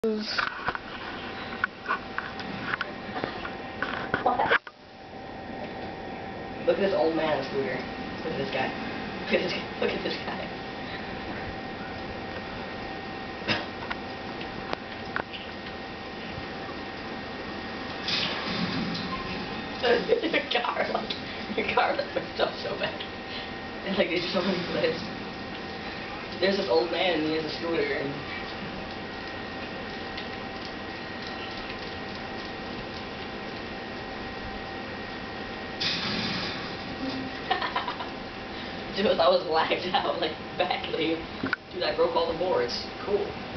What? Look at this old man on a scooter. Look at this guy. Look at this guy. Look at this guy. your car like messed up so bad. And like there's so many clips. There's this old man and he has a scooter and Dude, I was lagged out like badly. Dude, I broke all the boards. Cool.